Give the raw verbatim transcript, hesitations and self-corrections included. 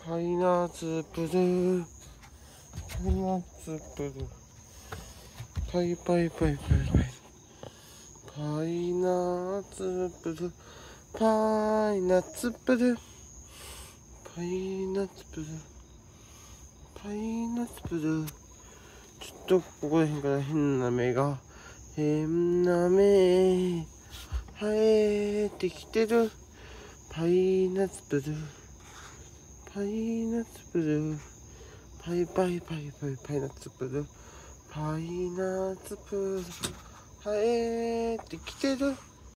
パイナツプルパイナツプルパイパイパイパイパイパイナツプルパイナツプルパイナツプルパイナツプルちょっとここら辺から変な芽が変な芽生えてきてるパイナツプルパイナツプルパイパイパイパイパイナツプルパイナツプル生えてきてる